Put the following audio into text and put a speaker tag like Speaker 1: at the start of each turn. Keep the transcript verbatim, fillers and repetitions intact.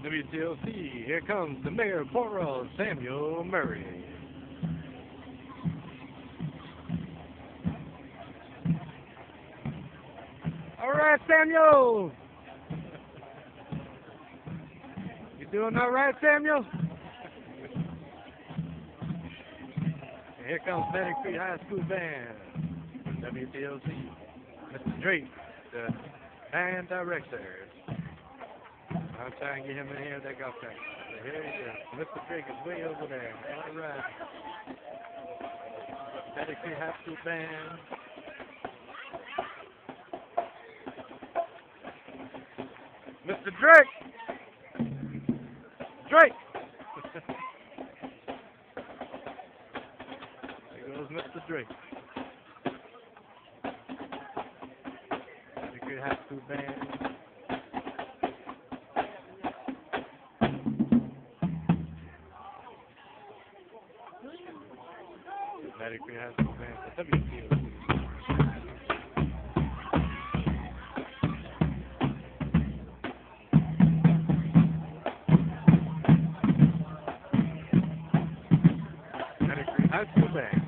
Speaker 1: W T L C, here comes the Mayor Poro, Samuel Murray. All right, Samuel. You doing all right, Samuel? And here comes Medic Creek High School Band, W T L C. Mister Drake, the band director. I'm trying to get him in here. They got that. So here he is. Mister Drake is way over there. All right. Medic Creek High School Band. Mister Drake! Drake! There goes Mister Drake. Medic Creek High School Band. Medic Creek High School Band for W T L C. High School Band.